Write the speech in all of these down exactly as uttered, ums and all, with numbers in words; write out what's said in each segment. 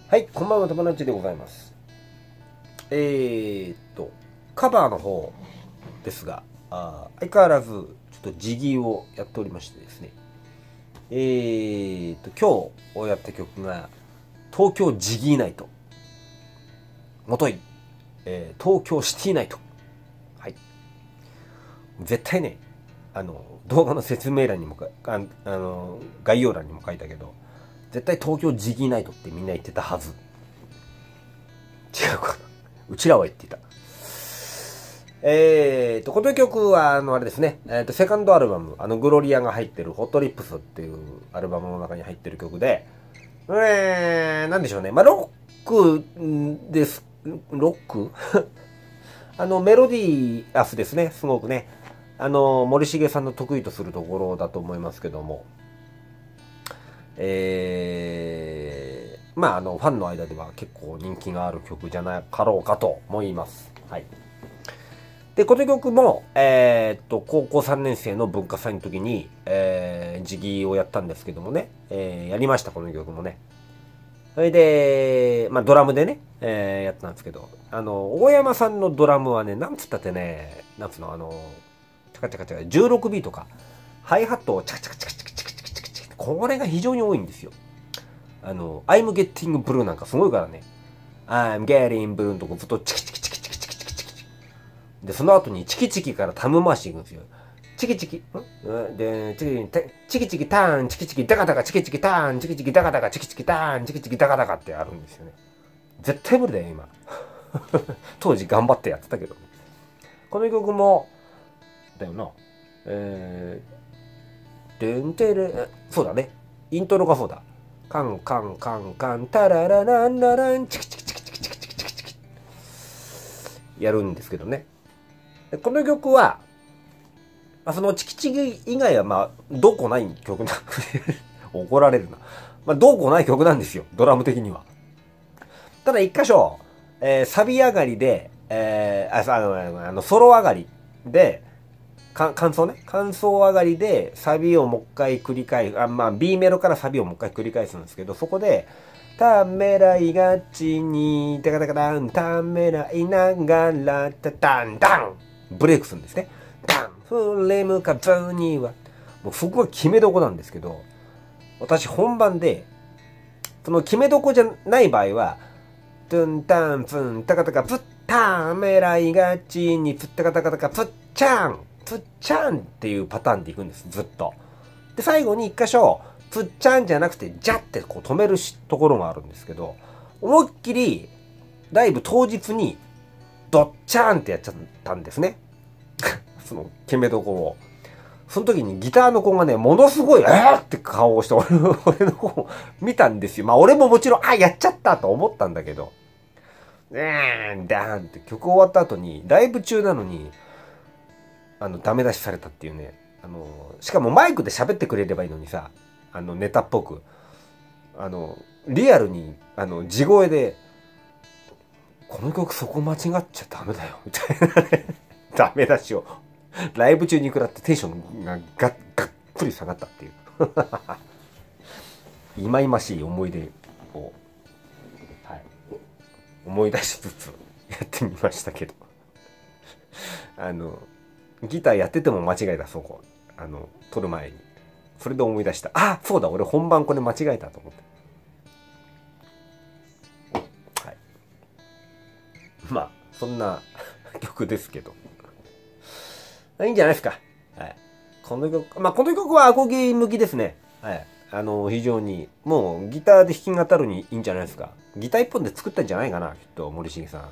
はい、こんばんは、友達でございます。えーっと、カバーの方ですが、あ相変わらず、ちょっとジギーをやっておりましてですね。えーっと、今日やった曲が、東京ジギーナイト。もとい、えー東京シティナイト。はい。絶対ね、あの、動画の説明欄にもか、ああの、概要欄にも書いたけど、絶対東京ジギーナイトってみんな言ってたはず。違うかな。うちらは言っていた。えーと、この曲は、あの、あれですね、えーと、セカンドアルバム、あの、グロリアが入ってる、ホットリップスっていうアルバムの中に入ってる曲で、えー、なんでしょうね、まあ、ロックです、ロックあの、メロディアスですね、すごくね。あの、森重さんの得意とするところだと思いますけども、えー、まあ、あの、ファンの間では結構人気がある曲じゃなかろうかと思います。はい。で、この曲も、えー、っと、高校さんねん生の文化祭の時に、えー、ジギーをやったんですけどもね、えー、やりました、この曲もね。それで、まあ、ドラムでね、えー、やったんですけど、あの、大山さんのドラムはね、なんつったってね、なんつうの、あの、チャカチャカチャカ、じゅうろくビートか、ハイハットをチャカチャカチャカチャカチャカチャカチャカチャカ、これが非常に多いんですよ。あの、I'm Getting Blue なんかすごいからね、I'm Getting Blue のとこずっとチキチキチキチキチキチキチキチキ。で、その後にチキチキからタム回していくんですよ。チキチキ、んで、チキチキチキターン、チキチキダカダカ、チキチキターン、チキチキダカダカ、チキチキターン、チキチキダカダカってあるんですよね。絶対無理だよ、今。当時頑張ってやってたけど。この曲も、だよな。えー、でんてれ、そうだね。イントロがそうだ。カンカンカンカン、タララランララン、チキチキチキチキチキチキチキチキ。やるんですけどね。この曲は、まあ、そのチキチキ以外はまあ、どうこない曲な、怒られるな。まあ、どうこない曲なんですよ。ドラム的には。ただ一箇所、えー、サビ上がりで、えー、あ、あの、あのソロ上がりで、か感想ね。感想上がりで、サビをもう一回繰り返す。あ、まあ、B メロからサビをもう一回繰り返すんですけど、そこで、ためらいがちに、タカタカタン、ためらいながら、タタン、ダンブレイクするんですね。ダンフレムカズには。もうそこが決めどこなんですけど、私本番で、その決めどこじゃない場合は、トゥンタンプンタカタカプッタメライがちにプッタカタカタカプッチャンプッチャンっていうパターンでいくんです、ずっと。で、最後に一箇所、プッチャンじゃなくて、ジャってこう止めるところがあるんですけど、思いっきり、ライブ当日に、ドッチャーンってやっちゃったんですね。その、決めどころを。その時にギターの子がね、ものすごい、えーって顔をして、俺の、俺の方を見たんですよ。まあ俺ももちろん、あ、やっちゃったと思ったんだけど、えーん、ダーンって曲終わった後に、ライブ中なのに、あの、ダメ出しされたっていうね。あの、しかもマイクで喋ってくれればいいのにさ、あの、ネタっぽく。あの、リアルに、あの、地声で、この曲そこ間違っちゃダメだよ、みたいなね、ダメ出しを、ライブ中に食らってテンションががっ、がっぷり下がったっていう。いまいましい思い出を、はい、思い出しつつやってみましたけど。あの、ギターやってても間違えた、そこ。あの、撮る前に。それで思い出した。あ、そうだ、俺本番これ間違えたと思って。はい。まあ、そんな曲ですけど。いいんじゃないですか。はい。この曲、まあ、この曲はアコギ向きですね。はい。あの、非常に、もうギターで弾き語るにいいんじゃないですか。ギター一本で作ったんじゃないかな、きっと、森重さん。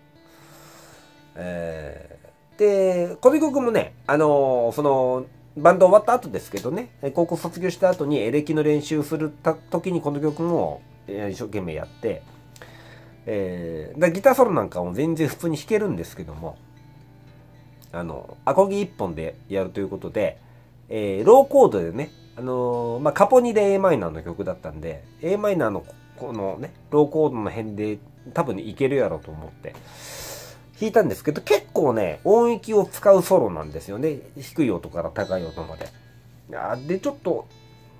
えー、で、この曲もね、あの、その、バンド終わった後ですけどね、高校卒業した後にエレキの練習する時にこの曲も一生懸命やって、えー、ギターソロなんかも全然普通に弾けるんですけども、あの、アコギ一本でやるということで、えー、ローコードでね、あのー、まあ、カポニで a マイナーの曲だったんで、a マイナーのこのね、ローコードの辺で多分いけるやろうと思って弾いたんですけど、結構ね、音域を使うソロなんですよね。低い音から高い音まで。で、ちょっと、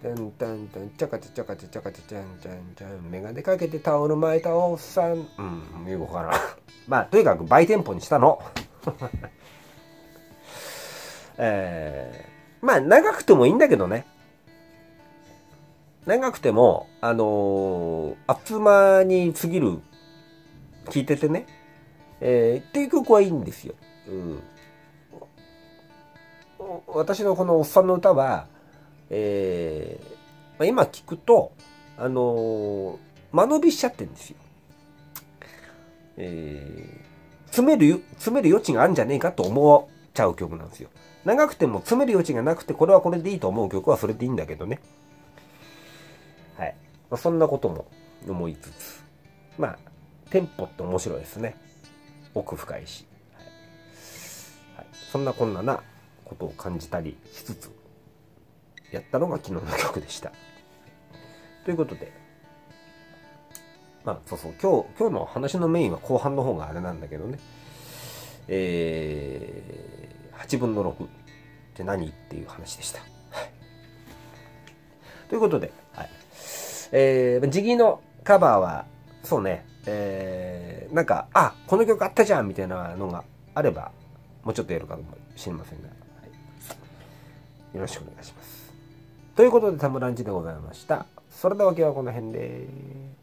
タンタンタンチャカチャチャカチャチャカチャチャンチャンチャンメガネかけてタオル巻いたおっさん、うんよくわからんまあとにかく倍テンポにしたのえー、まあ長くてもいいんだけどね、長くてもあのー、あっつまに過ぎる聞いててね、えー、っていう曲はいいんですよ、うん、私のこのおっさんの歌は、えーまあ、今聞くとあのー、間延びしちゃってるんですよ、えー、詰める詰める余地があるんじゃねえかと思っちゃう曲なんですよ。長くても詰める余地がなくてこれはこれでいいと思う曲はそれでいいんだけどね、はい、まあ、そんなことも思いつつ、まあテンポって面白いですね、奥深いし、はいはい、そんなこんななことを感じたりしつつやったのが昨日の曲でした。ということで、まあそうそう、今日今日の話のメインは後半の方があれなんだけどね、えー、はちぶんのろくって何っていう話でした。はい、ということで、はい、えー、ジギーのカバーはそうね、えー、なんかあこの曲あったじゃんみたいなのがあればもうちょっとやるかもしれませんが、はい、よろしくお願いします。ということでタムランチでございました。それでは今日はこの辺で。